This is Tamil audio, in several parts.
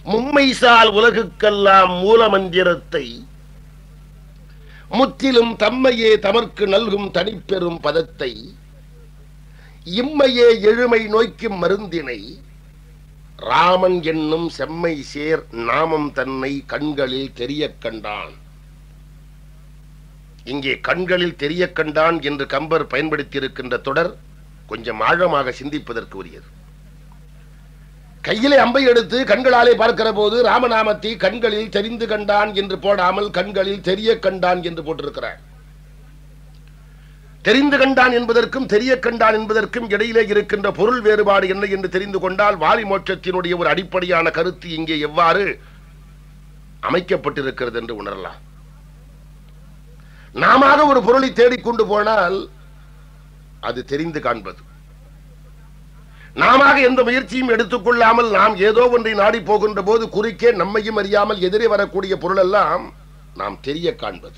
மும்மைசால் உலகுக்கெல்லாம் மூல மந்திரத்தை முற்றிலும் தம்மையே தமர்க்கு நல்கும் தனிப்பெரும் பதத்தை இம்மையே எழுமை நோய்க்கும் மருந்தினை ராமன் என்னும் செம்மை சேர் நாமம் தன்னை கண்களில் தெரிய கண்டான். இங்கே கண்களில் தெரிய கண்டான் என்று கம்பர் பயன்படுத்தியிருக்கின்ற தொடர் கொஞ்சம் ஆழமாக சிந்திப்பதற்கு உரியது. கையிலே அம்பை எடுத்து கண்களாலே பார்க்கிற போது ராமநாமத்தை கண்களில் தெரிந்து கண்டான் என்று போடாமல் கண்களில் தெரிய கண்டான் என்று போட்டிருக்கிறார். தெரிந்து கண்டான் என்பதற்கும் தெரிய கண்டான் என்பதற்கும் இடையிலே இருக்கின்ற பொருள் வேறுபாடு என்ன என்று தெரிந்து கொண்டால் வாலி மோட்சத்தினுடைய ஒரு அடிப்படையான கருத்து இங்கே எவ்வாறு அமைக்கப்பட்டிருக்கிறது என்று உணரலாம். நாம ஒரு பொருளை தேடிக்கொண்டு போனால் அது தெரிந்து காண்பது. நாம எந்த முயற்சியும் எடுத்துக்கொள்ளாமல் நாம் ஏதோ ஒன்றை நாடி போகின்ற போது குறுக்கே நம்மையும் அறியாமல் எதிரே வரக்கூடிய பொருள் எல்லாம் நாம் தெரிய காண்பது.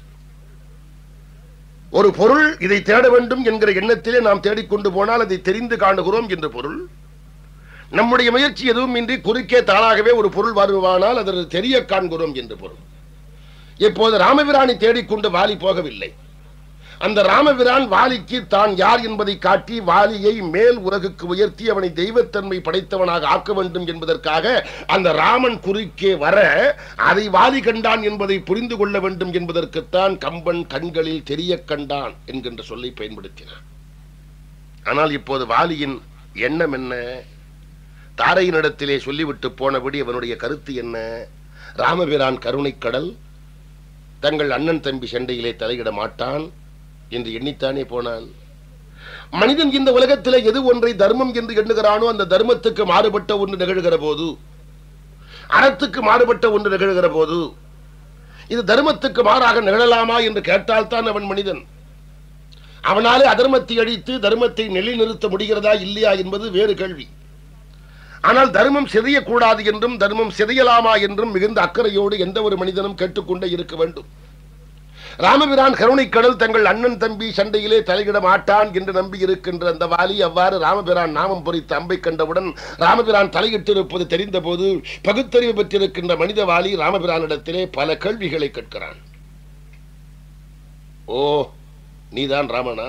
ஒரு பொருள் இதை தேட வேண்டும் என்கிற எண்ணத்திலே நாம் தேடிக்கொண்டு போனால் அதை தெரிந்து காணுகிறோம் என்று பொருள். நம்முடைய முயற்சி எதுவும் இன்றி குறுக்கே தானாகவே ஒரு பொருள் வருவானால் அதை தெரிய காண்கிறோம் என்று பொருள். இப்போது ராமபிரானை தேடிக்கொண்டு வாலி போகவில்லை. அந்த ராமபிரான் வாலிக்கு தான் யார் என்பதை காட்டி வாலியை மேல் உலகுக்கு உயர்த்தி அவனை தெய்வத்தன்மை படைத்தவனாக ஆக்க வேண்டும் என்பதற்காக அந்த ராமன் குறுக்கே வர அதை வாலி கண்டான் என்பதை புரிந்து கொள்ள வேண்டும் என்பதற்குத்தான் கம்பன் கண்களில் தெரிய கண்டான் என்கின்ற சொல்லை பயன்படுத்தினான். ஆனால் இப்போது வாலியின் எண்ணம் என்ன? தாரையினிடத்திலே சொல்லிவிட்டு போனபடி அவனுடைய கருத்து என்ன? ராமபிரான் கருணைக்கடல், தங்கள் அண்ணன் தம்பி சண்டையிலே தலையிட மாட்டான் என்று எண்ணித்தானே போனான். மனிதன் இந்த உலகத்திலே எது ஒன்றை தர்மம் என்று எண்ணுகிறானோ அந்த தர்மத்துக்கு மாறுபட்ட ஒன்று நிகழ்கிற போது, அறத்துக்கு மாறுபட்ட ஒன்று நிகழ்கிற போது இது தர்மத்துக்கு மாறாக நிகழலாமா என்று கேட்டால்தான் அவன் மனிதன். அவனாலே அதர்மத்தை அழித்து தர்மத்தை நிலைநிறுத்த முடிகிறதா இல்லையா என்பது வேறு கேள்வி. ஆனால் தர்மம் சிதையக்கூடாது என்றும் தர்மம் சிதையலாமா என்றும் மிகுந்த அக்கறையோடு எந்த ஒரு மனிதனும் கேட்டுக்கொண்டே இருக்க வேண்டும். ராமபிரான் கருணைக்கடல், தங்கள் அண்ணன் தம்பி சண்டையிலே தலையிட மாட்டான் என்று நம்பி இருக்கின்ற அந்த வாலி அவ்வாறு ராமபிரான் நாமம் பொறித்த அம்பை கண்டவுடன் ராமபிரான் தலையிட்டிருப்பது தெரிந்த போது பகுத்தறிவு பெற்றிருக்கின்ற மனித வாலி ராமபிரானிடத்திலே பல கேள்விகளை கேட்கிறான். ஓ, நீதான் ராமனா?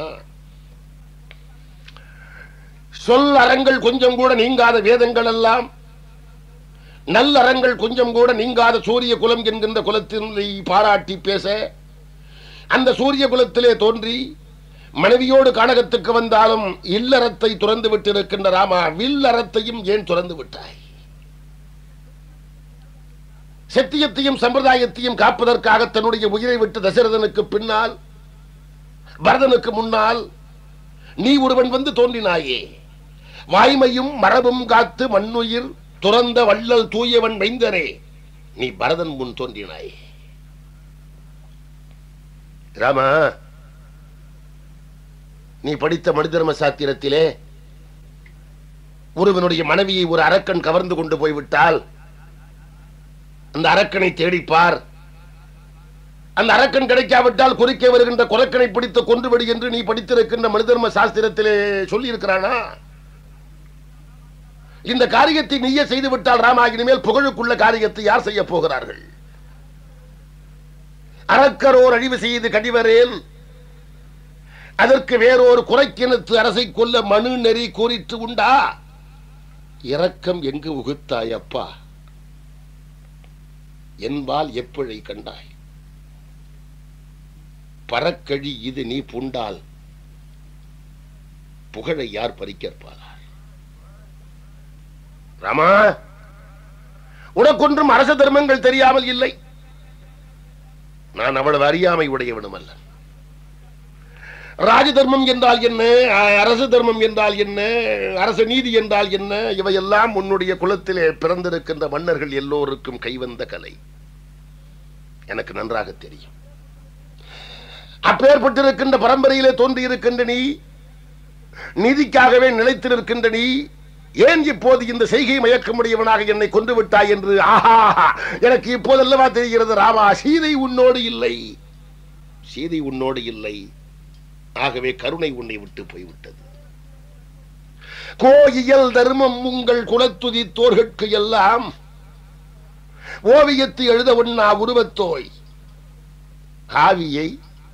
சொல் அறங்கள் கொஞ்சம் கூட நீங்காத வேதங்கள் எல்லாம், நல்ல அறங்கள் கொஞ்சம் கூட நீங்காத சூரிய குலம் என்கின்ற குலத்தினை பாராட்டி பேச, அந்த சூரிய குலத்திலே தோன்றி மனைவியோடு கானகத்துக்கு வந்தாலும் இல்லறத்தை துறந்து விட்டிருக்கின்ற ராமா, வில்லறத்தையும் ஏன் துறந்து விட்டாய்? சத்தியத்தையும் சம்பிரதாயத்தையும் காப்பதற்காக தன்னுடைய உயிரை விட்டு தசரதனுக்கு பின்னால், பரதனுக்கு முன்னால் நீ ஒருவன் வந்து தோன்றினாயே. வாய்மையும் மரபும் காத்து மண்ணுயிர் துறந்த வள்ளல் தூயவன் மைந்தனே, நீ பரதன் முன் தோன்றினாயே. ராமா, நீ படித்த மனிதர்ம சாத்திரத்திலே ஒருவனுடைய மனைவியை ஒரு அரக்கன் கவர்ந்து கொண்டு போய்விட்டால் அந்த அரக்கனை தேடிப்பார். அந்த அரக்கன் கிடைக்காவிட்டால் குறுக்கே வருகின்ற குரக்கனை பிடித்து கொன்றுவிடு என்று நீ படித்திருக்கின்ற மனிதர்ம சாஸ்திரத்திலே சொல்லி இருக்கிறானா? இந்த காரியத்தை நீயே செய்து விட்டால் ராமா, இனிமேல் புகழுக்குள்ள காரியத்தை யார் செய்ய போகிறார்கள்? அரக்கரோர் அழிவு செய்து கடிவரேல் அதற்கு வேறொரு குறைக்கினத்து அரசை கொல்ல மனு நெறி கூறிட்டு உண்டா? இரக்கம் எங்கு உகுத்தாயப்பா, என்பால் எப்பழை கண்டாய்? பறக்கழி இது நீ புண்டால் புகழை யார் பறிக்கற்பார்? ராமா, உனக்கொன்றும் அரச தர்மங்கள் தெரியாமல் இல்லை. நான் அவ்வளவு அறியாமை உடையவனும் அல்ல. ராஜ தர்மம் என்றால் என்ன, அரச தர்மம் என்றால் என்ன, அரச நீதி என்றால் என்ன, இவையெல்லாம் உன்னுடைய குலத்திலே பிறந்திருக்கின்ற மன்னர்கள் எல்லோருக்கும் கைவந்த கலை. எனக்கு நன்றாக தெரியும். அப்பேற்பட்டிருக்கின்ற பரம்பரையிலே தோன்றியிருக்கின்ற நீ, நீதிக்காகவே நிலைத்திருக்கின்ற நீ, ஏன் இப்போது இந்த செய்கை மயக்கமுடையவனாக என்னை கொண்டு விட்டாய் என்று ஆஹா, எனக்கு இப்போதல்லவா தெரிகிறது ராமா, சீதை உன்னோடு இல்லை, சீதை உன்னோடு இல்லை. ஆகவே கருணை உன்னை விட்டு போய்விட்டது. கோயியல் தர்மம் உங்கள் குலத்துதித்தோர்கட்கு எல்லாம் ஓவியத்து எழுத ஒண்ணா உருவத்தோய். காவியை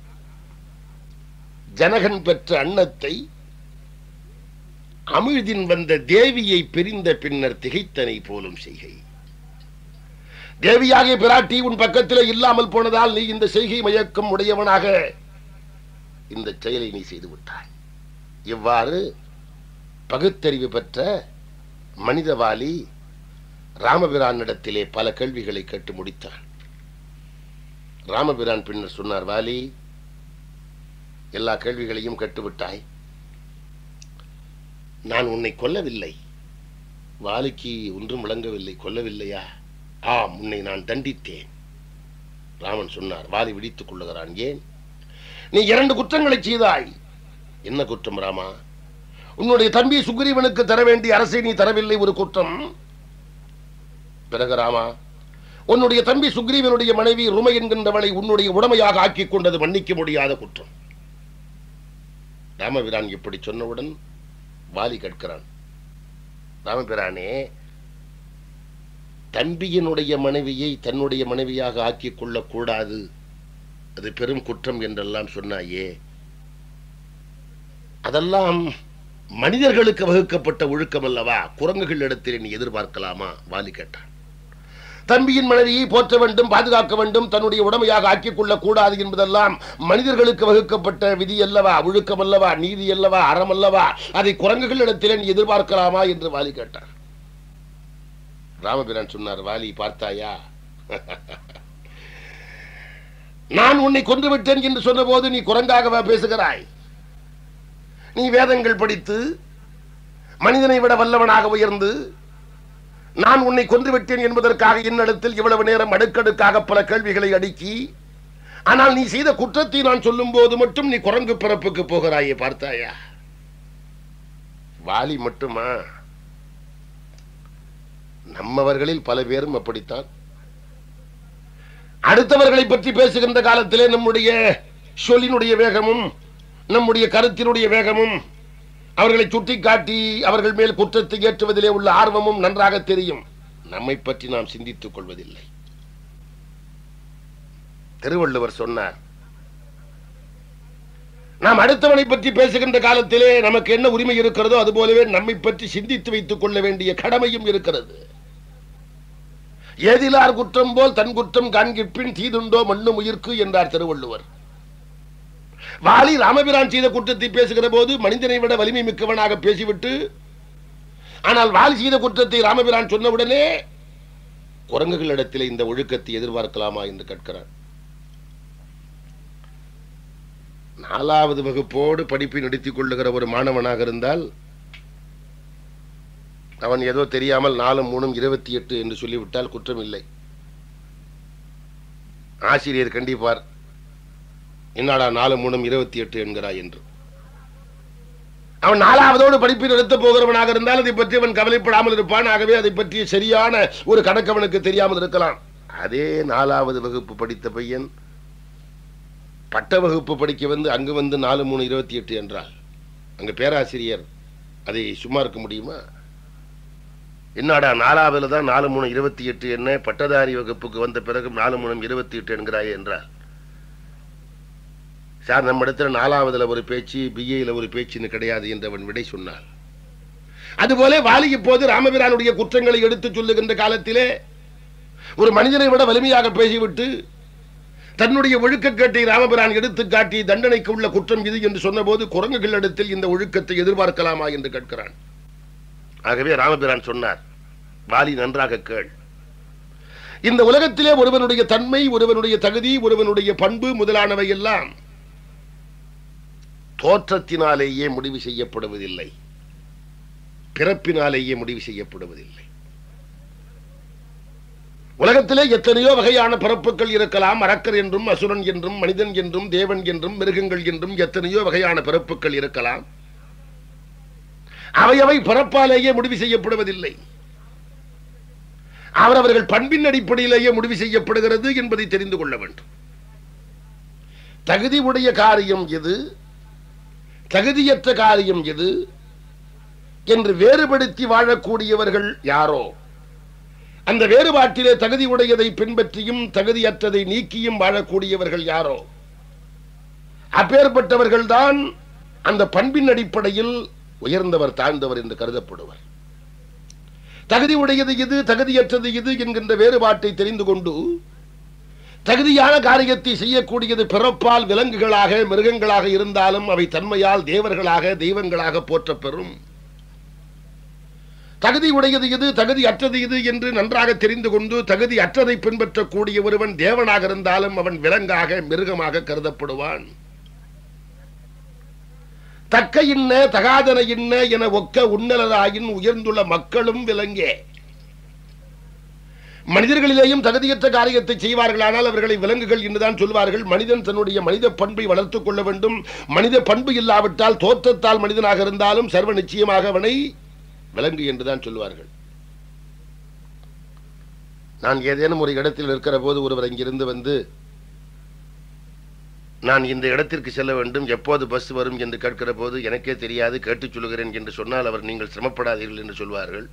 ஜனகன் பெற்ற அன்னத்தை அமிழ்தின் வந்த தேவியை பிரிந்த பின்னர் திகைத்தனை போலும் செய்கை. தேவியாகிய பிராட்டி உன் பக்கத்தில் இல்லாமல் போனதால் நீ இந்த செய்கை மயக்கம் உடையவனாக இந்த செயலை நீ செய்து விட்டாய். இவ்வாறு பகுத்தறிவு பெற்ற மனிதவாளி ராமபிரானிடத்திலே பல கேள்விகளை கேட்டு முடித்தான். ராமபிரான் பின்னர் சொன்னார், வாலி, எல்லா கேள்விகளையும் கேட்டுவிட்டாய். நான் உன்னை கொல்லவில்லை. வாலிக்கு ஒன்றும் விளங்கவில்லை. கொல்லவில்லையா? ஆம், உன்னை நான் தண்டித்தேன். ராமன் சொன்னார். வாலி விழித்துக் கொள்ளுகிறான். ஏன்? நீ 2 குற்றங்களை செய்தாய். என்ன குற்றம் ராமா? உன்னுடைய தம்பி சுக்ரீவனுக்கு தர வேண்டிய அரசை நீ தரவில்லை, ஒரு குற்றம். பிறகு ராமா, உன்னுடைய தம்பி சுக்ரீவனுடைய மனைவி ருமை என்கின்றவளை உன்னுடைய உடமையாக ஆக்கிக் கொண்டது மன்னிக்க முடியாத குற்றம். ராமபிரான் இப்படி சொன்னவுடன் வாலி கேட்கிறான், ராமபிரானே, தம்பியினுடைய மனைவியை தன்னுடைய மனைவியாக ஆக்கிக் கொள்ளக் கூடாது, அது பெரும் குற்றம் என்றெல்லாம் சொன்னாயே, அதெல்லாம் மனிதர்களுக்கு வகுக்கப்பட்ட ஒழுக்கம் அல்லவா? குரங்குகள் இடத்தில் நீ எதிர்பார்க்கலாமா? வாலி கேட்டான். தம்பியின் மனைவியை போற்ற வேண்டும், பாதுகாக்க வேண்டும், தன்னுடைய உடமையாக ஆக்கிக் கொள்ளக் கூடாது என்பதெல்லாம் மனிதர்களுக்கு வகுக்கப்பட்ட விதி அல்லவா, ஒழுக்கம் அல்லவா, நீதி அல்லவா, அறம் அல்லவா? அதை குரங்குகள் இடத்திலே நீ எதிர்பார்க்கலாமா என்று வாலி கேட்டார். ராமபிரான் சொன்னார், வாலி, பார்த்தாயா, நான் உன்னை கொன்று விட்டேன் என்று சொன்ன போது நீ குரங்காகவா பேசுகிறாய்? நீ வேதங்கள் படித்து மனிதனை விட வல்லவனாக உயர்ந்து நான் உன்னை கொன்று விட்டேன் என்பதற்காக என்னிடத்தில் இவ்வளவு நேரம் அடுக்கடுக்காக பல கேள்விகளை அடுக்கி, ஆனால் நீ செய்த குற்றத்தை நான் சொல்லும் போது மட்டும் நீ குரங்கு பிறப்புக்கு போகிறாயே, பார்த்தாயா? வாலி மட்டுமா, நம்மவர்களில் பல பேரும் அப்படித்தான். அடுத்தவர்களை பற்றி பேசுகின்ற காலத்திலே நம்முடைய சொல்லினுடைய வேகமும் நம்முடைய கருத்தினுடைய வேகமும் அவர்களை சுட்டிக்காட்டி அவர்கள் மேல் குற்றத்தை ஏற்றுவதிலே உள்ள ஆர்வமும் நன்றாக தெரியும். நம்மை பற்றி நாம் சிந்தித்துக் கொள்வதில்லை. திருவள்ளுவர் சொன்னார், நாம் அடுத்தவனை பற்றி பேசுகின்ற காலத்திலே நமக்கு என்ன உரிமை இருக்கிறதோ அதுபோலவே நம்மை பற்றி சிந்தித்து வைத்துக் கொள்ள வேண்டிய கடமையும் இருக்கிறது. ஏதிலார் குற்றம் போல் தன் குற்றம் காண்கிற்பின் தீதுண்டோ மண்ணும் உயிர்க்கு என்றார் திருவள்ளுவர். வாலி ராமபிரான் செய்த குற்றத்தை பேசுகிற போது மனிதனை விட வலிமை மிக்கவனாக பேசிவிட்டு, ஆனால் வாலி செய்த குற்றத்தை ராமபிரான் சொன்னவுடனே குரங்குகளிடத்தில் இந்த ஒழுக்கத்தை எதிர்பார்க்கலாமா என்று கேட்கிறான். 4வது வகுப்போடு படிப்பை நடத்திக் கொள்ளுகிற ஒரு மாணவனாக இருந்தால் அவன் ஏதோ தெரியாமல் 4 3 28 என்று சொல்லிவிட்டால் குற்றம் இல்லை. ஆசிரியர் கண்டிப்பார், என்னடா 4 3 28 என்கிறாய் என்று. அவன் 4வதோடு படிப்பை நடத்த போகிறவனாக இருந்தால் அதை பற்றி அவன் கவலைப்படாமல் இருப்பான். ஆகவே அதை பற்றி சரியான ஒரு கணக்கு அவனுக்கு தெரியாமல் இருக்கலாம். அதே 4வது வகுப்பு படித்த பையன் பட்ட வகுப்பு படிக்க வந்து அங்கு வந்து 4 3 28 என்றால் அங்கு பேராசிரியர் அதை சும்மா இருக்க முடியுமா? என்னடா 4வதுல தான் 4 3 28 என்ன, பட்டதாரி வகுப்புக்கு வந்த பிறகு 4 3 28 என்கிறாயே என்றால், சார் நம்ம இடத்துல 4வதுல ஒரு பேச்சு, பிஏல ஒரு பேச்சுன்னு கிடையாது என்று அவன் விடை சொன்னான். அதுபோல வாலி இப்போது ராமபிரானுடைய குற்றங்களை எடுத்து சொல்லுகின்ற காலத்திலே ஒரு மனிதனை விட வலிமையாக பேசிவிட்டு தன்னுடைய ஒழுக்கக்கேட்டை ராமபிரான் எடுத்து காட்டி தண்டனைக்கு உள்ள குற்றம் இது என்று சொன்ன போது குரங்குகளிடத்தில் இந்த ஒழுக்கத்தை எதிர்பார்க்கலாமா என்று கேட்கிறான். ஆகவே ராமபிரான் சொன்னார், வாலி நன்றாக கேள். இந்த உலகத்திலே ஒருவனுடைய தன்மை, ஒருவனுடைய தகுதி, ஒருவனுடைய பண்பு முதலானவை எல்லாம் தோற்றத்தினாலேயே முடிவு செய்யப்படுவதில்லை, பிறப்பினாலேயே முடிவு செய்யப்படுவதில்லை. உலகத்திலே எத்தனையோ வகையான பிறப்புகள் இருக்கலாம். அரக்கர் என்றும், அசுரன் என்றும், மனிதன் என்றும், தேவன் என்றும், மிருகங்கள் என்றும் எத்தனையோ வகையான பிறப்புகள் இருக்கலாம். அவையவை பிறப்பாலேயே முடிவு செய்யப்படுவதில்லை, அவரவர்கள் பண்பின் அடிப்படையிலேயே முடிவு செய்யப்படுகிறது என்பதை தெரிந்து கொள்ள வேண்டும். தகுதி உடைய காரியம் எது, தகுதியற்ற காரியம் எது என்று வேறுபடுத்தி வாழக்கூடியவர்கள் யாரோ அந்த வேறுபாட்டிலே தகுதி உடையதை பின்பற்றியும் தகுதியற்றதை நீக்கியும் வாழக்கூடியவர்கள் யாரோ அப்பேற்பட்டவர்கள் தான் அந்த பண்பின் அடிப்படையில் உயர்ந்தவர் தாழ்ந்தவர் என்று கருதப்படுவர். தகுதி உடையது இது தகுதியற்றது இது என்கின்ற வேறுபாட்டை தெரிந்து கொண்டு தகுதியான காரியத்தை செய்யக்கூடியது பிறப்பால் விலங்குகளாக மிருகங்களாக இருந்தாலும் அவை தன்மையால் தேவர்களாக தெய்வங்களாக போற்றப்பெறும். தகுதி உடையது இது தகுதி அற்றது இது என்று நன்றாக தெரிந்து கொண்டு தகுதி அற்றதை பின்பற்றக்கூடிய ஒருவன் தேவனாக இருந்தாலும் அவன் விலங்காக மிருகமாக கருதப்படுவான். தக்க இன்ன தகாதன இன்ன என ஒக்க உன்னலராயின் உயர்ந்துள்ள மக்களும் விலங்கே. மனிதர்களிலேயும் தகுதியற்ற காரியத்தை செய்வார்களானால் அவர்களை விலங்குகள் என்றுதான் சொல்வார்கள். மனிதன் தன்னுடைய மனித பண்பை வளர்த்துக் கொள்ள வேண்டும். மனித பண்பு இல்லாவிட்டால் தோற்றத்தால் மனிதனாக இருந்தாலும் சர்வ நிச்சயமாக அவனை விலங்கு என்றுதான் சொல்வார்கள். நான் ஏதேனும் ஒரு இடத்தில் இருக்கிற போது ஒருவர் இங்கிருந்து வந்து நான் இந்த இடத்திற்கு செல்ல வேண்டும், எப்போது பஸ் வரும் என்று கேட்கிற போது எனக்கே தெரியாது, கேட்டுச் சொல்கிறேன் என்று சொன்னால் அவர் நீங்கள் சிரமப்படாதீர்கள் என்று சொல்வார்கள்.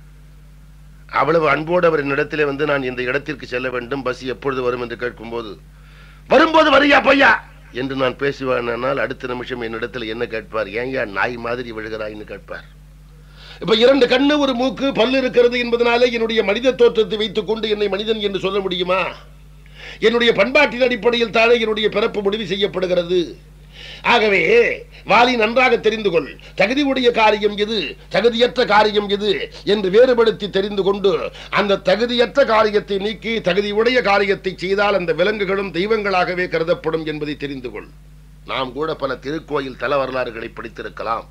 அவ்வளவு அன்போடு அவர் என்னிடத்திலே வந்து நான் இந்த இடத்திற்கு செல்ல வேண்டும், பஸ் எப்பொழுது வரும் என்று கேட்கும்போது வரும்போது வரியா பையா என்று நான் பேசுவேனால் அடுத்த நிமிஷம் என்னிடத்தில் என்ன கேட்பார், ஏங்கயா நாய் மாதிரி விழுகிறாய்ன்னு கேட்பார். இப்ப இரண்டு கண்ணு ஒரு மூக்கு பல்லு இருக்கிறது என்பதனாலே என்னுடைய மனித தோற்றத்தை வைத்துக் கொண்டு என்னை மனிதன் என்று சொல்ல முடியுமா? என்னுடைய பண்பாட்டின் அடிப்படையில் தானே என்னுடைய பிறப்பு முடிவு செய்யப்படுகிறது. ஆகவே வாலி நன்றாக தெரிந்து கொள், தகுதி உடைய காரியம் எது தகுதியற்ற காரியம் எது என்று வேறுபடுத்தி தெரிந்து கொண்டு அந்த தகுதியற்ற காரியத்தை நீக்கி தகுதி உடைய காரியத்தை செய்தால் அந்த விலங்குகளும் தெய்வங்களாகவே கருதப்படும் என்பதை தெரிந்து கொள். நாம் கூட பல திருக்கோயில் தல வரலாறுகளை படித்திருக்கலாம்.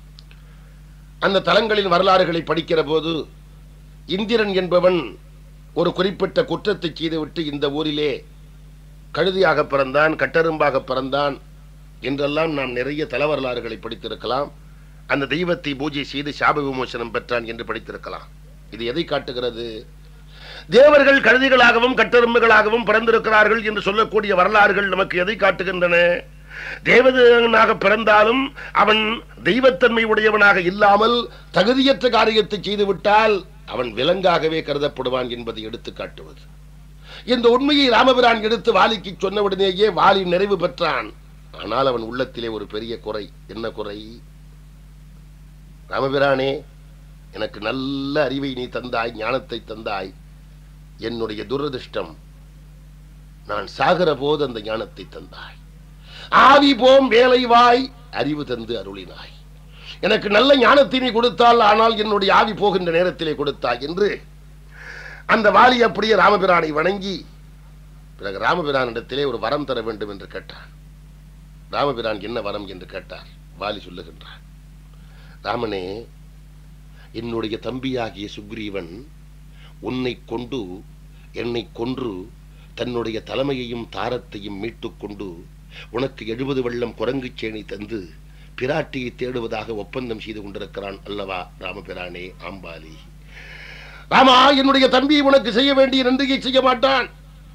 அந்த தலங்களின் வரலாறுகளை படிக்கிற போது இந்திரன் என்பவன் ஒரு குறிப்பிட்ட குற்றத்தை செய்துவிட்டு இந்த ஊரிலே கழுதியாக பிறந்தான், கட்டெரும்பாக பிறந்தான் என்றெல்லாம் நாம் நிறைய தல வரலாறுகளை படித்திருக்கலாம். அந்த தெய்வத்தை பூஜை செய்து சாப விமோசனம் பெற்றான் என்று படித்திருக்கலாம். இது எதை காட்டுகிறது? தேவர்கள் கழுதிகளாகவும் கட்டெரும்புகளாகவும் பிறந்திருக்கிறார்கள் என்று சொல்லக்கூடிய வரலாறுகள் நமக்கு எதை காட்டுகின்றன? தேவதனாக பிறந்தாலும் அவன் தெய்வத்தன்மை உடையவனாக இல்லாமல் தகுதியற்ற காரியத்தை செய்துவிட்டால் அவன் விலங்காகவே கருதப்படுவான் என்பதை எடுத்து காட்டுவது. இந்த உண்மையை ராமபிரான் எடுத்து வாலிக்கு சொன்னவுடனேயே வாலி நிறைவு பெற்றான். ஆனால் அவன் உள்ளத்திலே ஒரு பெரிய குறை. என்ன குறை? ராமபிரானே, எனக்கு நல்ல அறிவை நீ தந்தாய், ஞானத்தை தந்தாய். என்னுடைய துரதிர்ஷ்டம், நான் சாகிற போது அந்த ஞானத்தை தந்தாய். ஆவி போம் வேலைவாய் அறிவு தந்து அருளினாய். எனக்கு நல்ல ஞானத்தை நீ கொடுத்தால், ஆனால் என்னுடைய ஆவி போகின்ற நேரத்திலே கொடுத்தாய் என்று அந்த வாலி அப்படியே ராமபிரானை வணங்கி பிறகு ராமபிரானிடத்திலே ஒரு வரம் தர வேண்டும் என்று கேட்டார். ராமபிரான் என்ன வரம் என்று கேட்டார். வாலி சொல்லுகின்றார், ராமனே, என்னுடைய தம்பியாகிய சுக்ரீவன் உன்னை கொண்டு என்னை கொன்று தன்னுடைய தலைமையையும் தாரத்தையும் மீட்டுக் கொண்டு உனக்கு 70 வெள்ளம் குரங்கு சேனை தந்து பிராட்டியை தேடுவதாக ஒப்பந்தம் செய்து கொண்டிருக்கிறான் அல்லவா ராமபிரானே? ஆம்பாலி, ராமா, என்னுடைய தம்பி உனக்கு செய்ய வேண்டிய நன்றியை செய்ய மாட்டான்.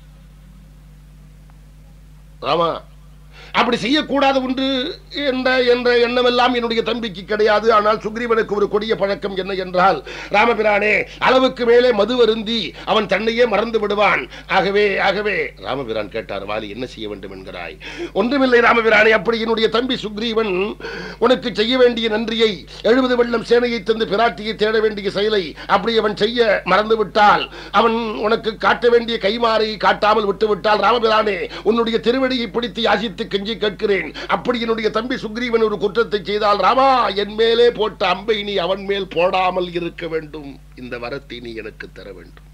ராமா, அப்படி செய்யக்கூடாது ஒன்று என்ற எண்ணமெல்லாம் என்னுடைய தம்பிக்கு கிடையாது. ஆனால் சுக்ரீவனுக்கு ஒரு கொடிய பழக்கம் என்ன என்றால், ராமபிரானே, அளவுக்கு மேலே மது வருந்தி அவன் தன்னையே மறந்து விடுவான். ஆகவே ராமபிரான் கேட்டார், வாலி, என்ன செய்ய வேண்டும் என்கிறாய்? ஒன்றுமில்லை ராமபிரானே, அப்படி என்னுடைய தம்பி சுக்ரீவன் உனக்கு செய்ய வேண்டிய நன்றியை 70 வெள்ளம் சேனையை தந்து பிராட்டியை தேட வேண்டிய செயலை அப்படி அவன் செய்ய மறந்து விட்டால், அவன் உனக்கு காட்ட வேண்டிய கைமாறை காட்டாமல் விட்டுவிட்டால், ராமபிரானே, உன்னுடைய திருவடியை பிடித்து யாசித்து கெஞ்சி கேட்கிறேன். அப்படி என்னுடைய தம்பி சுக்ரீவன் ஒரு குற்றத்தை செய்தால், ராமா, என் மேலே போட்ட அம்பை நீ அவன் மேல் போடாமல் இருக்க வேண்டும். இந்த வரத்தை நீ எனக்கு தர வேண்டும்.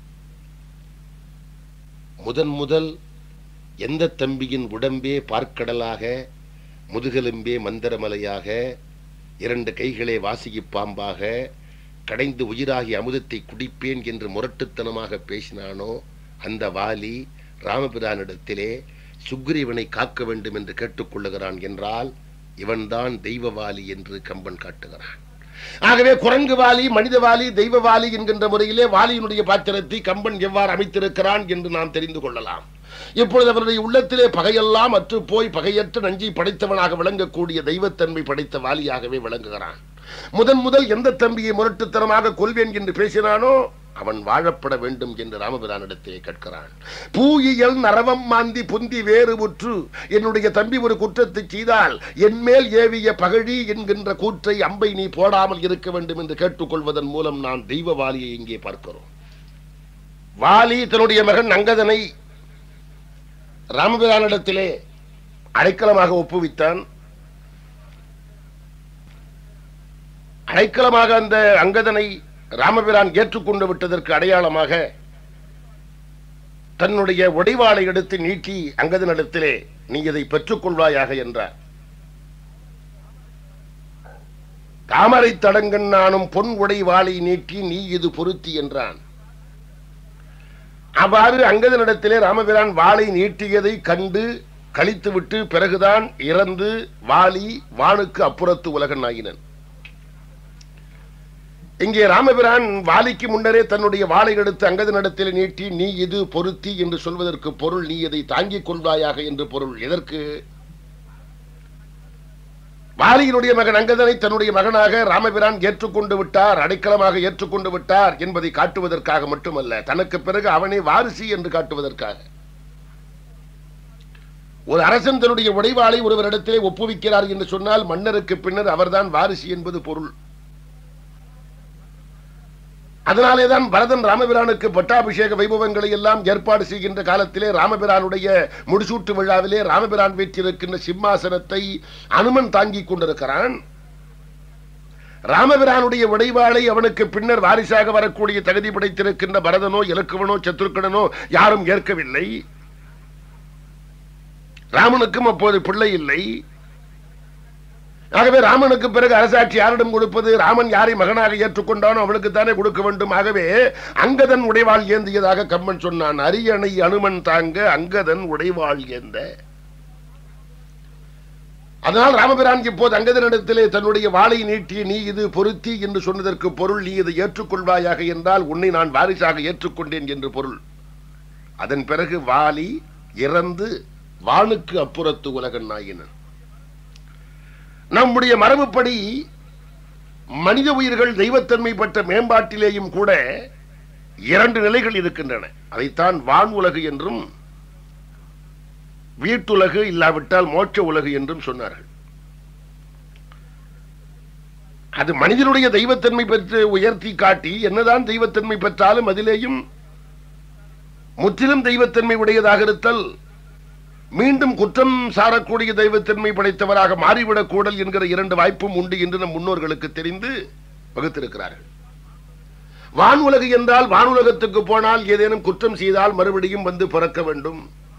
முதல் எந்த தம்பியின் உடம்பே பார்க்கடலாக, முதுகெலும்பே மந்திரமலையாக, 2 கைகளே வாசிகி பாம்பாக, கடைந்து உயிராகி அமுதத்தை குடிப்பேன் என்று முரட்டுத்தனமாக பேசினானோ அந்த வாலி ராமபிரானிடத்திலே சுக்ரீவனை காக்க வேண்டும் என்று கேட்டுக்கொள்ளுகிறான் என்றால் இவன்தான் தெய்வவாலி என்று கம்பன் காட்டுகிறான். ஆகவே குரங்கு வாலி, மனித வாலி, தெய்வ வாலி என்கின்ற முறையிலே வாலியினுடைய பாத்திரத்தை கம்பன் எவ்வாறு அமைத்திருக்கிறான் என்று நாம் தெரிந்து கொள்ளலாம். இப்பொழுது அவருடைய உள்ளத்திலே பகையெல்லாம் அற்று போய் பகையற்ற நஞ்சை படைத்தவனாக விளங்கக்கூடிய தெய்வத்தன்மை படைத்த வாலியாகவே விளங்குகிறான். முதல் எந்த தம்பியை முரட்டுத்தனமாக கொல்வேன் என்று பேசினானோ அவன் வாழப்பட வேண்டும் என்று ராமபிரானிடத்திலே கேட்கிறான். பூயியல் நரவம் மாந்தி புந்தி வேறு உற்று என்னுடைய தம்பி ஒரு குற்றத்தை செய்தால் என் மேல் ஏவிய பகழி என்கின்ற கூற்றை அம்பை நீ போடாமல் இருக்க வேண்டும் என்று கேட்டுக்கொள்வதன் மூலம் நான் தெய்வ வாலியை இங்கே பார்க்கிறோம். வாலி தன்னுடைய மகன் அங்கதனை ராமபிரானிடத்திலே அடைக்கலமாக ஒப்புவித்தான். அடைக்கலமாக அந்த அங்கதனை ராமபிரான் ஏற்றுக்கொண்டு விட்டதற்கு அடையாளமாக தன்னுடைய உடைவாளை எடுத்து நீட்டி அங்கதனிடத்திலே நீ இதை பெற்றுக் கொள்வாயாக என்றார். தாமரை தடங்கன் நானும் பொன் உடைவாளை நீட்டி நீ இது பொருத்தி என்றான். அவ்வாறு அங்கதனிடத்திலே ராமபிரான் வாளை நீட்டியதை கண்டு கழித்துவிட்டு பிறகுதான் இறந்து வாலி வானுக்கு அப்புறத்து உலகன் ஆகினன். இங்கே ராமபிரான் வாலிக்கு முன்னரே தன்னுடைய வாளை எடுத்து அங்கதனிடத்தில் நீட்டி நீ இது பொருத்தி என்று சொல்வதற்கு பொருள் நீ இதை தாங்கிக் கொள்வாயாக என்று பொருள். எதற்கு? வாலியினுடைய மகன் அங்கதனை தன்னுடைய மகனாக ராமபிரான் ஏற்றுக்கொண்டு விட்டார், அடைக்கலமாக ஏற்றுக்கொண்டு விட்டார் என்பதை காட்டுவதற்காக மட்டுமல்ல, தனக்கு பிறகு அவனே வாரிசு என்று காட்டுவதற்காக. ஒரு அரசன் தன்னுடைய உடைவாளை ஒருவரிடத்திலே ஒப்புவிக்கிறார் என்று சொன்னால் மன்னருக்கு பின்னர் அவர்தான் வாரிசு என்பது பொருள். அதனாலேதான் பரதன் ராமபிரானுக்கு பட்டாபிஷேக வைபவங்களை எல்லாம் ஏற்பாடு செய்கின்ற காலத்திலே ராமபிரானுடைய முடிசூட்டு விழாவிலே ராமபிரான் வீற்றிருக்கின்ற சிம்மாசனத்தை அனுமன் தாங்கிக் கொண்டிருக்கிறான். ராமபிரானுடைய உடைவாளை அவனுக்கு பின்னர் வாரிசாக வரக்கூடிய தகுதி படைத்திருக்கின்ற பரதனோ இலக்குவனோ சத்ருக்கனோ யாரும் ஏற்கவில்லை. ராமனுக்கும் அப்போது பிள்ளை இல்லை. ஆகவே ராமனுக்கு பிறகு அரசாட்சி யாரிடம் கொடுப்பது? ராமன் யாரை மகனாக ஏற்றுக்கொண்டானோ அவனுக்கு தானே கொடுக்க வேண்டும். ஆகவே அங்கதன் உடைவாள் ஏந்தியதாக கம்பன் சொன்னான். அரியணை அனுமன் தாங்க அங்கதன் உடைவாள் ஏந்த. அதனால் ராமபிரான் இப்போது அங்கதனிடத்திலே தன்னுடைய வாளை நீட்டி நீ இது பொருத்தி என்று சொன்னதற்கு பொருள் நீ இதை ஏற்றுக்கொள்வாயாக என்றால் உன்னை நான் வாரிசாக ஏற்றுக்கொண்டேன் என்று பொருள். அதன் பிறகு வாலி இறந்து வானுக்கு அப்புறத்து உலகன் ஆயினர். நம்முடைய மரபுப்படி மனித உயிர்கள் தெய்வத்தன்மை பெற்ற மேம்பாட்டிலேயும் கூட இரண்டு நிலைகள் இருக்கின்றன. அதைத்தான் வான் உலகு என்றும் வீட்டுலகு இல்லாவிட்டால் மோட்ச உலகு என்றும் சொன்னார்கள். அது மனிதனுடைய தெய்வத்தன்மை பெற்று உயர்த்தி காட்டி என்னதான் தெய்வத்தன்மை பெற்றாலும் அதிலேயும் முற்றிலும் தெய்வத்தன்மை உடையதாக இருத்தல், மீண்டும் குற்றம் சாரக்கூடிய தெய்வத்தன்மை படைத்தவராக மாறிவிடக் கூடல் என்கிற இரண்டு வாய்ப்பும் உண்டு என்று நம் முன்னோர்களுக்கு தெரிந்து வகுத்திருக்கிறார்கள். வான் உலகு என்றால் வானுலகத்துக்கு போனால் ஏதேனும் குற்றம் செய்தால் மறுபடியும் வந்து பிறக்க வேண்டும்.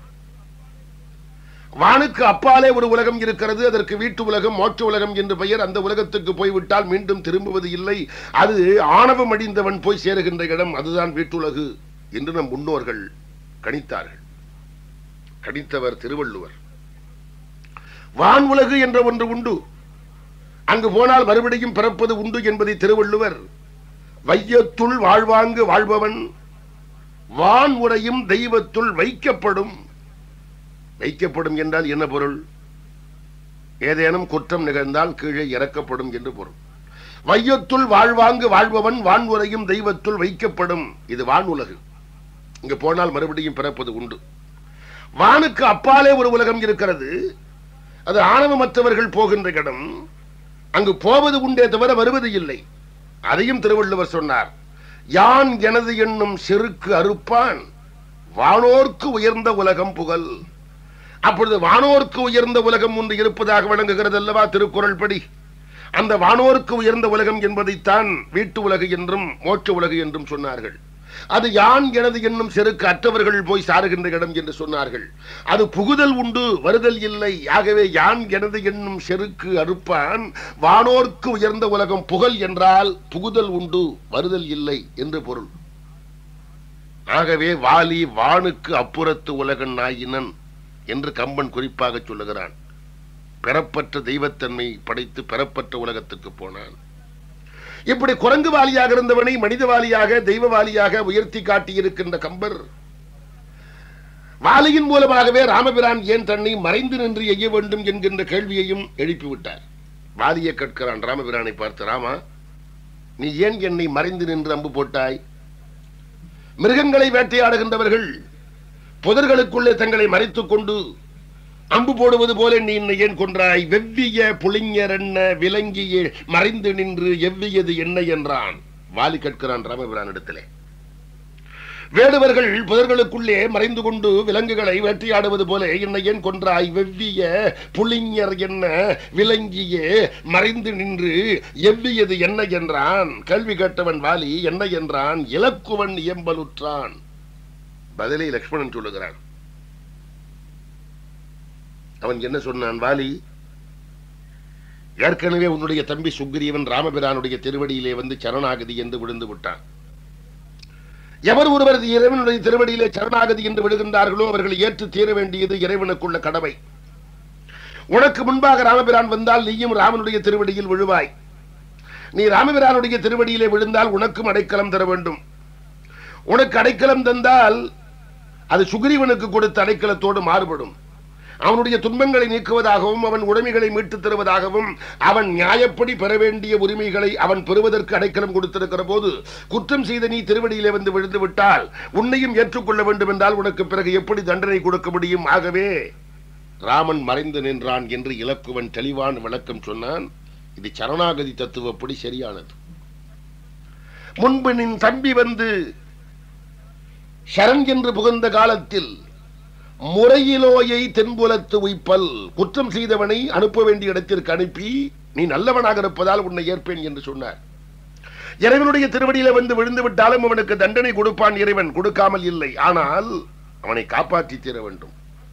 வானுக்கு அப்பாலே ஒரு உலகம் இருக்கிறது, அதற்கு வீட்டு உலகம் மோட்ச உலகம் என்று பெயர். அந்த உலகத்துக்கு போய்விட்டால் மீண்டும் திரும்புவது இல்லை. அது ஆணவம் அடிந்தவன் போய் சேருகின்ற இடம், அதுதான் வீட்டுலகு என்று நம் முன்னோர்கள் கணித்தார்கள். கணித்தவர் திருவள்ளுவர். வான் உலகு என்ற ஒன்று உண்டு, அங்கு போனால் மறுபடியும் பிறப்பது உண்டு என்பதை திருவள்ளுவர் வையத்துள் வாழ்வாங்கு வாழ்பவன் வான் உரையும் தெய்வத்துள் வைக்கப்படும். வைக்கப்படும் என்றால் என்ன பொருள்? ஏதேனும் குற்றம் நிகழ்ந்தால் கீழே இறக்கப்படும் என்று பொருள். வையத்துள் வாழ்வாங்கு வாழ்பவன் வான் உரையும் தெய்வத்துள் வைக்கப்படும். இது வான் உலகு, இங்கு போனால் மறுபடியும் பிறப்பது உண்டு. வானுக்கு அப்பாலே ஒரு உலகம் இருக்கிறது, அது ஆணவமற்றவர்கள் போகின்ற இடம். அங்கு போவது உண்டே தவிர வருவது இல்லை. அதையும் திருவள்ளுவர் சொன்னார். யான் எனது என்னும் செருக்கு அறுப்பான் வானோர்க்கு உயர்ந்த உலகம் புகழ். அப்பொழுது வானோர்க்கு உயர்ந்த உலகம் ஒன்று இருப்பதாக விளங்குகிறது அல்லவா திருக்குறள் படி. அந்த வானோர்க்கு உயர்ந்த உலகம் என்பதைத்தான் வீட்டு உலகு என்றும் மோட்ச உலகு என்றும் சொன்னார்கள். அது யான் எனது என்னும் செருக்கு அற்றவர்கள் போய் சாருகின்ற இடம் என்று சொன்னார்கள். அது புகுதல் உண்டு, வருதல் இல்லை. ஆகவே யான் எனது என்னும் செருக்கு அறுப்பான் வானோர்க்கு உயர்ந்த உலகம் புகழ் என்றால் புகுதல் உண்டு, வருதல் இல்லை என்று பொருள். ஆகவே வாலி வானுக்கு அப்புறத்து உலகன் ஆயினன் என்று கம்பன் குறிப்பாக சொல்லுகிறான். பெறப்பட்ட தெய்வத்தன்மை படைத்து பெறப்பட்ட உலகத்துக்கு போனான். இப்படி குரங்கு வாலியாக இருந்தவனை மனித வாலியாக தெய்வ வாலியாக உயர்த்தி காட்டியிருக்கின்ற கம்பர் வாலியின் மூலமாகவே ராமபிரான் ஏன் தன்னை மறைந்து நின்று எய்ய வேண்டும் என்கின்ற கேள்வியையும் எழுப்பிவிட்டார். வாலியை கேட்கிறான் ராமபிரானை பார்த்து, ராமா, நீ ஏன் என்னை மறைந்து நின்று அம்பு போட்டாய்? மிருகங்களை வேட்டையாடுகின்றவர்கள் புதர்களுக்குள்ளே தங்களை மறைத்துக் கொண்டு அம்பு போடுவது போல நீ என்னை ஏன் கொன்றாய்? வெவ்விய புளிஞர் என்ன விலங்கியே மறைந்து நின்று எவ்வியது என்ன என்றான். வாலி கேட்கிறான் ராமபிரான் இடத்திலே. வேடுவர்கள் புதர்களுக்குள்ளே மறைந்து கொண்டு விலங்குகளை வேட்டையாடுவது போல என்னை ஏன் கொன்றாய்? வெவ்விய புளிஞர் என்ன விலங்கியே மறைந்து நின்று எவ்வியது என்ன என்றான். கேள்வி கேட்டவன் வாலி என்ன என்றான்? இலக்குவன் இயம்பலுற்றான். பதிலை லக்ஷ்மணன் சொல்லுகிறான். அவன் என்ன சொன்னான்? வாலி, ஏற்கனவே உன்னுடைய தம்பி சுக்ரீவன் ராமபிரானுடைய திருவடியிலே வந்து சரணாகதி என்று விழுந்து விட்டான். எவர் ஒருவர் இறைவனுடைய திருவடியிலே சரணாகதி என்று விடுகின்றார்களோ அவர்கள் ஏற்று தீர வேண்டியது இறைவனுக்குள்ள கடமை. உனக்கு முன்பாக ராமபிரான் வந்தால் நீயும் ராமனுடைய திருவடியில் விழுவாய். நீ ராமபிரானுடைய திருவடியிலே விழுந்தால் உனக்கும் அடைக்கலம் தர வேண்டும். உனக்கு அடைக்கலம் தந்தால் அது சுக்ரீவனுக்கு கொடுத்த அடைக்கலத்தோடு மாறுபடும். அவனுடைய துன்பங்களை நீக்குவதாகவும் அவன் உடைமைகளை மீட்டுத் தருவதாகவும் அவன் நியாயப்படி பெற வேண்டிய உரிமைகளை அவன் பெறுவதற்கு அடைக்கலம் கொடுத்திருக்கிற போது குற்றம் செய்த நீ திருவடியிலே வந்து விழுந்து விட்டால் உன்னையும் ஏற்றுக்கொள்ள வேண்டும் என்றால் உனக்கு பிறகு எப்படி தண்டனை கொடுக்க முடியும்? ஆகவே ராமன் மறைந்து நின்றான் என்று இலக்குவன் தெளிவான விளக்கம் சொன்னான். இது சரணாகதி தத்துவப்படி சரியானது. முன்பு நின் தம்பி வந்து சரண் என்று புகுந்த காலத்தில் முறையிலோயை தென்புலத்து உய்ப்பல், குற்றம் செய்தவனை அனுப்ப வேண்டிய இடத்திற்கு அனுப்பி நீ நல்லவனாக இருப்பதால் உன்னை ஏற்பேன் என்று சொன்னார். இறைவனுடைய திருவடியில வந்து விழுந்து விட்டாலும் அவனுக்கு தண்டனை கொடுப்பான் இறைவன், கொடுக்காமல் இல்லை. ஆனால் அவனை காப்பாற்றி தீர வேண்டும்.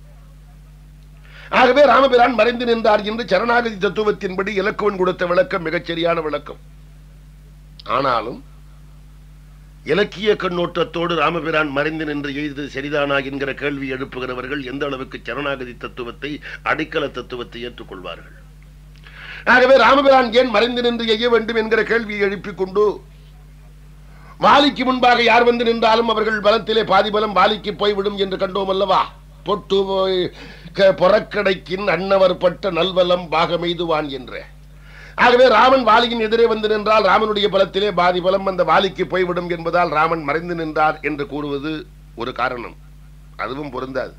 ஆகவே ராமபிரான் மறைந்து நின்றார் என்று சரணாகதி தத்துவத்தின்படி இலக்குவன் கொடுத்த விளக்கம் மிகச் சரியான விளக்கம். ஆனாலும் இலக்கிய கண்ணோட்டத்தோடு ராமபிரான் மறைந்து நின்று எழுது சரிதானா என்கிற கேள்வி எழுப்புகிறவர்கள் எந்த அளவுக்கு சரணாகதி தத்துவத்தை அடிக்கல தத்துவத்தை ஏற்றுக்கொள்வார்கள்? ஆகவே ராமபிரான் ஏன் மறைந்து நின்று எய்ய வேண்டும் என்கிற கேள்வியை எழுப்பிக் கொண்டு வாலிக்கு முன்பாக யார் வந்து நின்றாலும் அவர்கள் பலத்திலே பாதி பலம் வாலிக்கு போய்விடும் என்று கண்டோம் அல்லவா? பொட்டு பொறக்கடைக்கின் அன்னவர் பட்ட நல்வலம் பாகமெய்துவான் என்ற. ஆகவே ராமன் வாலியின் எதிரே வந்து நின்றால் ராமனுடைய பலத்திலே பாதி பலம் அந்த வாலிக்கு போய்விடும் என்பதால் ராமன் மறைந்து நின்றார் என்று கூறுவது ஒரு காரணம். அதுவும் பொருந்தாது.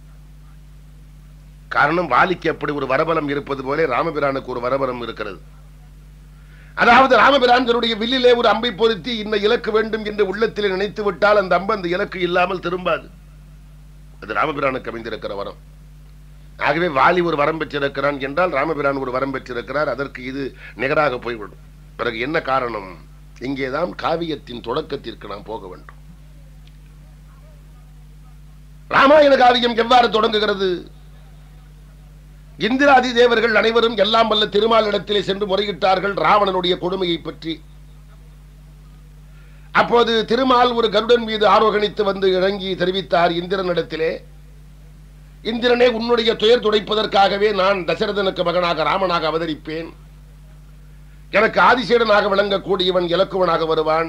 காரணம், வாலிக்கு அப்படி ஒரு வரபலம் இருப்பது போல ராமபிரானுக்கு ஒரு வரபலம் இருக்கிறது. அதாவது ராமபிரான் தன்னுடைய வில்லிலே ஒரு அம்பை பொருத்தி இன்ன இலக்கு வேண்டும் என்று உள்ளத்திலே நினைத்து விட்டால் அந்த அம்பு அந்த இலக்கு இல்லாமல் திரும்பாது. அது ராமபிரானுக்கு அமைந்திருக்கிற வரம். ஆகவே வாலி ஒரு வரம் பெற்றிருக்கிறான் என்றால் ராமபிரான் ஒரு வரம் பெற்றிருக்கிறார். அதற்கு இது நிகராக போய்விடும். பிறகு என்ன காரணம்? இங்கேதான் காவியத்தின் தொடக்கத்திற்கு நாம் போக வேண்டும். ராமாயண காவியம் எவ்வாறு தொடங்குகிறது? இந்திராதி தேவர்கள் அனைவரும் எல்லாம் வல்ல திருமாலிடத்திலே சென்று முறையிட்டார்கள் ராவணனுடைய கொடுமையை பற்றி. அப்போது திருமால் ஒரு கருடன் மீது ஆரோகணித்து வந்து இறங்கி தெரிவித்தார் இந்திரனிடத்திலே, இந்திரனே, உன்னுடைய துயர் துடைப்பதற்காகவே நான் தசரதனுக்கு மகனாக ராமனாக அவதரிப்பேன். எனக்கு ஆதிசேடனாக விளங்கக்கூடியவன் இலக்குவனாக வருவான்.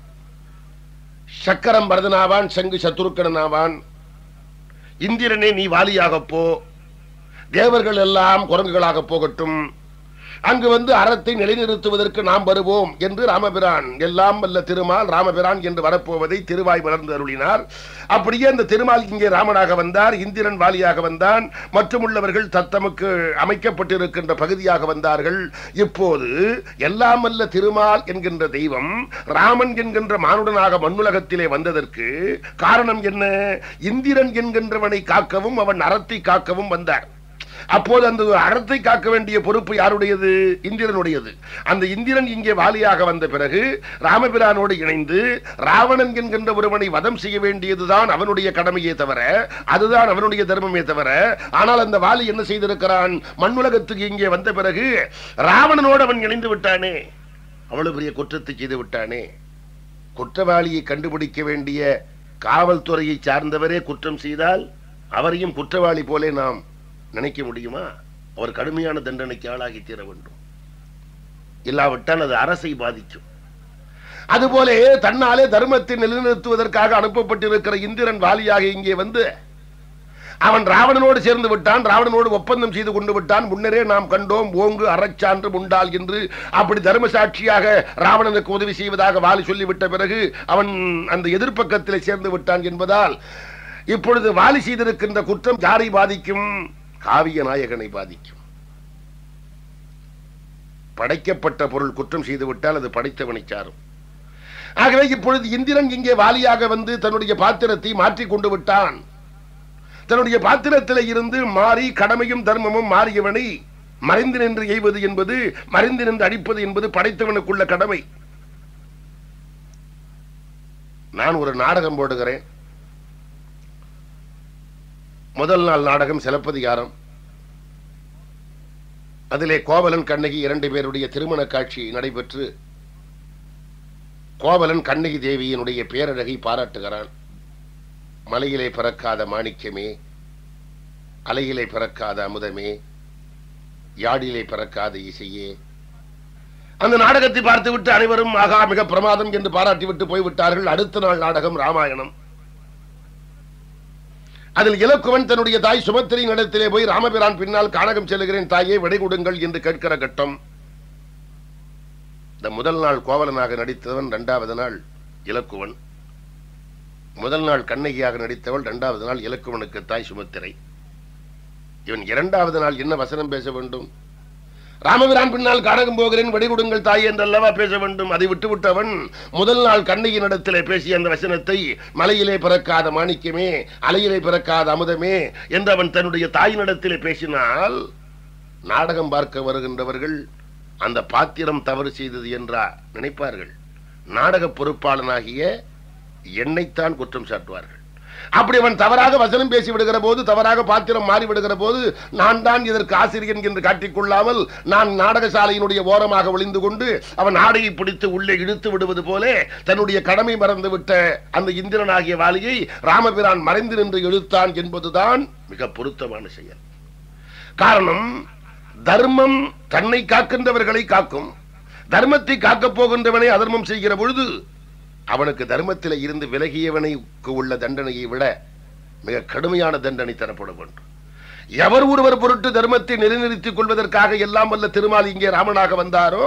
சக்கரம் பரதனாவான், சங்கு சத்துருக்கனாவான். இந்திரனே, நீ வாலியாக போ, தேவர்கள் எல்லாம் குரங்குகளாக போகட்டும், அங்கு வந்து அறத்தை நிலைநிறுத்துவதற்கு நாம் வருவோம் என்று ராமபிரான், எல்லாம் வல்ல திருமால் ராமபிரான் என்று வரப்போவதை திருவாய் வளர்ந்து அருளினார். அப்படியே அந்த திருமால் இங்கே ராமனாக வந்தார், இந்திரன் வாலியாக வந்தான், மற்றும் உள்ளவர்கள் தத்தமுக்கு அமைக்கப்பட்டிருக்கின்ற பகுதியாக வந்தார்கள். இப்போது எல்லாம் வல்ல திருமால் என்கின்ற தெய்வம் ராமன் என்கின்ற மானுடனாக மண்ணுலகத்திலே வந்ததற்கு காரணம் என்ன? இந்திரன் என்கின்றவனை காக்கவும் அவன் அறத்தை காக்கவும் வந்தார். அப்போது அந்த அறத்தை காக்க வேண்டிய பொறுப்பு யாருடையது? இந்திரனுடையது. அந்த இந்திரன் இங்கே வாலியாக வந்த பிறகு ராமபிரானோடு இணைந்து ராவணன் என்கின்ற ஒருவனை வதம் செய்ய வேண்டியதுதான் அவனுடைய கடமையே தவிர, அதுதான் அவனுடைய தர்மமே தவிர. ஆனால் அந்த வாலி என்ன செய்திருக்கிறான்? மண்ணுலகத்துக்கு இங்கே வந்த பிறகு ராவணனோடு அவன் இணைந்து விட்டானே, அவ்வளவு பெரிய குற்றத்தை செய்து விட்டானே. குற்றவாளியை கண்டுபிடிக்க வேண்டிய காவல்துறையை சார்ந்தவரே குற்றம் செய்தால் அவரையும் குற்றவாளி போலே நாம் நினைக்க முடியுமா? அவர் கடுமையான தண்டனைக்கு ஆளாகி தீர வேண்டும். இல்லாவிட்டால் அது அரசை பாதிக்கும். அதுபோல தன்னாலே தர்மத்தை நிலைநிறுத்துவதற்காக அனுப்பப்பட்டிருக்கிற இந்திரன் வாலியாக இங்கே வந்து அவன் ராவணனோடு சேர்ந்து விட்டான், ராவணனோடு ஒப்பந்தம் செய்து கொண்டு விட்டான். முன்னரே நாம் கண்டோம், ஓங்கு அறச்சான்று உண்டால் என்று. அப்படி தர்ம சாட்சியாக ராவணனுக்கு உதவி செய்வதாக வாலி சொல்லிவிட்ட பிறகு அவன் அந்த எதிர்ப்பக்கத்தில் சேர்ந்து விட்டான் என்பதால் இப்பொழுது வாலி செய்திருக்கின்ற குற்றம் யாரை பாதிக்கும்? காவிய நாயகனை பாதிக்கும். படைக்கப்பட்ட பொருள் குற்றம் செய்துவிட்டால் அது படைத்தவனை சாரும். ஆகவே இப்பொழுது இந்திரன் இங்கே வாலியாக வந்து தன்னுடைய பாத்திரத்தை மாற்றிக் கொண்டு விட்டான். தன்னுடைய பாத்திரத்தில் இருந்து மாறி கடமையும் தர்மமும் மாறியவனை மறைந்து நின்று எய்வது என்பது, மறைந்து நின்று அடிப்பது என்பது படைத்தவனுக்குள்ள கடமை. நான் ஒரு நாடகம் போடுகிறேன். முதல் நாள் நாடகம் சிலப்பதிகாரம். அதிலே கோவலன் கண்ணகி 2 பேருடைய திருமண காட்சி நடைபெற்று கோவலன் கண்ணகி தேவியினுடைய பேரழகை பாராட்டுகிறான். மலையிலே பிறக்காத மாணிக்கமே, அலையிலே பிறக்காத அமுதமே, யாடிலே பிறக்காத இசையே. அந்த நாடகத்தை பார்த்துவிட்டு அனைவரும் ஆகா மிக பிரமாதம் என்று பாராட்டிவிட்டு போய்விட்டார்கள். அடுத்த நாள் நாடகம் ராமாயணம். அதில் இலக்குவன் தன்னுடைய தாய் சுமத்திரியின் இடத்திலே போய் ராமபிரான் பின்னால் கானகம் செல்லுகிறேன் தாயே, விடை கொடுங்கள் என்று கேட்கிற கட்டம். இந்த முதல் நாள் கோவலனாக நடித்தவன், 2வது நாள் இலக்குவன். முதல் நாள் கண்ணகியாக நடித்தவள், 2வது நாள் இலக்குவனுக்கு தாய் சுமத்திரை. இவன் 2வது நாள் என்ன வசனம் பேச வேண்டும்? ராமபிரான் பின்னால் கானகம் போகிறேன், விடை கொடுங்கள் தாயே என்றல்லவா பேச வேண்டும். அதை விட்டுவிட்டவன் முதல் நாள் கண்ணகியின் இடத்திலே பேசிய அந்த வசனத்தை, மலையிலே பிறக்காத மாணிக்கமே, அலையிலே பிறக்காத அமுதமே என்று அவன் தன்னுடைய தாயினிடத்திலே பேசினால், நாடகம் பார்க்க வருகின்றவர்கள் அந்த பாத்திரம் தவறு செய்தது என்றா நினைப்பார்கள். நாடக பொறுப்பாளனாகிய என்னைத்தான் குற்றம் சாட்டுவார்கள். அப்படி அவன் தவறாக வசனம் பேசி விடுகிற போது, தவறாக பாத்திரம் மாறிவிடுகிற போது, நான் தான் இதற்கு ஆசிரியன் என்று காட்டிக்கொள்ளாமல் நான் நாடகசாலையினுடைய ஓரமாக ஒளிந்து கொண்டு அவன் ஆடையை பிடித்து உள்ளே இழுத்து விடுவது போல தன்னுடைய கடமை மறந்து விட்ட அந்த இந்திரனாகிய வாலியை ராமபிரான் மறைந்து நின்று இழுத்தான் என்பதுதான் மிக பொருத்தமான செயல். காரணம், தர்மம் தன்னை காக்கின்றவர்களை காக்கும். தர்மத்தை காக்கப் போகின்றவனை அதர்மம் செய்கிற பொழுது அவனுக்கு தர்மத்தில் இருந்து விலகியவனுக்கு உள்ள தண்டனையை விட மிக கடுமையான தண்டனை தரப்பட வேண்டும். எவர் ஒருவர் பொருட்டு தர்மத்தை நிலைநிறுத்திக் கொள்வதற்காக எல்லாம் வல்ல திருமால் இங்கே ராமனாக வந்தாரோ,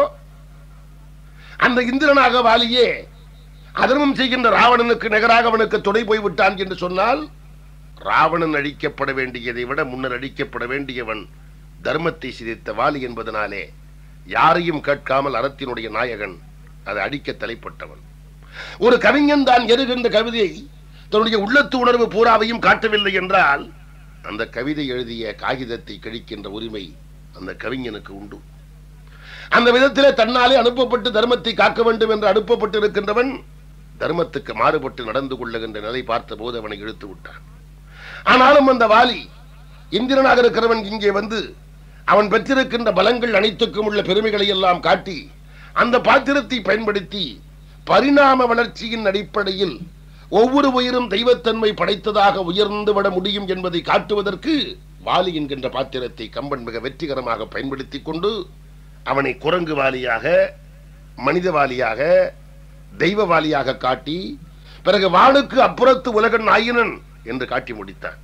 அந்த இந்திரனாக வாலியே அதர்மம் செய்கின்ற ராவணனுக்கு நிகராக அவனுக்கு துணை போய்விட்டான் என்று சொன்னால், ராவணன் அழிக்கப்பட வேண்டியதை விட முன்னர் அழிக்கப்பட வேண்டியவன் தர்மத்தை சிதைத்த வாலி என்பதனாலே யாரையும் கேட்காமல் அறத்தினுடைய நாயகன் அதை அடிக்க தலைப்பட்டவன். ஒரு கவிஞன் தான் எழுகின்ற கவிதையை தன்னுடைய உள்ளத்து உணர்வு பூராவையும் காட்டவில்லை என்றால் அந்த கவிதை எழுதிய காகிதத்தை கிழிக்கின்ற உரிமை அந்த கவிஞனுக்கு உண்டு. அந்த விதத்திலே தன்னாலே அனுப்பப்பட்டு தர்மத்தை காக்க வேண்டும் என்று அனுப்பப்பட்டு இருக்கின்றவன் தர்மத்துக்கு மாறுபட்டு நடந்து கொள்ளுகின்ற நிலை பார்த்த போது அவனை இழுத்து விட்டான். ஆனாலும் அந்த வாலி இந்திரனாக இருக்கிறவன் இங்கே வந்து அவன் பெற்றிருக்கின்ற பலங்கள் அனைத்துக்கும் உள்ள பெருமைகளை எல்லாம் காட்டி அந்த பாத்திரத்தை பயன்படுத்தி பரிணாம வளர்ச்சியின் அடிப்படையில் ஒவ்வொரு உயிரும் தெய்வத்தன்மை படைத்ததாக உயர்ந்து விட முடியும் என்பதை காட்டுவதற்கு வாலி என்கின்ற பாத்திரத்தை கம்பன் மிக வெற்றிகரமாக பயன்படுத்திக் கொண்டு அவனை குரங்கு வாலியாக, மனித வாலியாக, தெய்வ வாலியாக காட்டி பிறகு வானுக்கு அப்புறத்து உலகன் ஆயினன் என்று காட்டி முடித்தான்.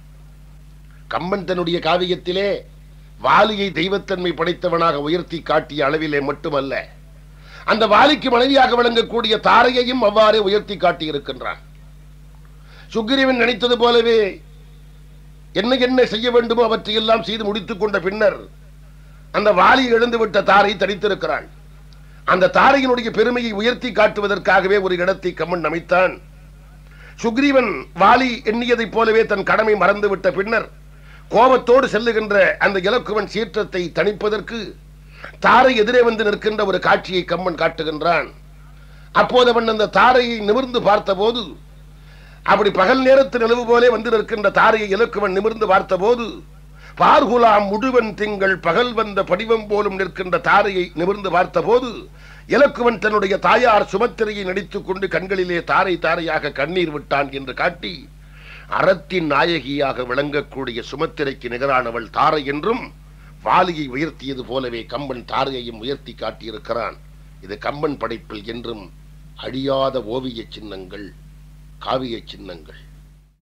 கம்பன் தன்னுடைய காவியத்திலே வாலியை தெய்வத்தன்மை படைத்தவனாக உயர்த்தி காட்டிய அளவிலே மட்டுமல்ல, அந்த வாலிக்கு மனைவியாக விளங்கக்கூடிய தாரையையும் அவ்வாறே உயர்த்தி காட்டி இருக்கின்றான். சுக்கிரீவன் நினைத்தது போலவே என்ன என்ன செய்ய வேண்டுமோ அவற்றையெல்லாம் செய்து முடித்துக் கொண்ட பின்னர் அந்த வாலி எழுந்துவிட்ட தாரை தரித்திருக்கிறாள். அந்த தாரையினுடைய பெருமையை உயர்த்தி காட்டுவதற்காகவே ஒரு இடத்தை கம்பன் அமைத்தான். சுக்ரீவன் வாலி எண்ணியதைப் போலவே தன் கடமை மறந்துவிட்ட பின்னர் கோபத்தோடு செல்லுகின்ற அந்த இலக்குவன் சீற்றத்தை தணிப்பதற்கு தாரை எதிரே வந்து நிற்கின்ற ஒரு காட்சியை கம்பன் காட்டுகின்றான். அப்போது அவன் அந்த தாரையை நிமிர்ந்து பார்த்த போது, அப்படி பகல் நேரத்து நிலவு போலே வந்து நிற்கின்ற தாரையை இலக்குவன் நிமிர்ந்து பார்த்த போது, பார்குலாம் முடுவன் திங்கள் பகல் வந்த படிவம் போலும் நிற்கின்ற தாரையை நிமிர்ந்து பார்த்த போது இலக்குவன் தன்னுடைய தாயார் சுமத்திரையை நடித்துக் கொண்டு கண்களிலே தாரை தாரையாக கண்ணீர் விட்டான் என்று காட்டி, அறத்தின் நாயகியாக விளங்கக்கூடிய சுமத்திரைக்கு நிகரானவள் தாரை என்றும் வாலியை உயர்த்தியது போலவே கம்பன் தாரையையும் உயர்த்தி காட்டியிருக்கிறான். இது கம்பன் படைப்பில் என்றும் அழியாத ஓவிய சின்னங்கள், காவிய சின்னங்கள்.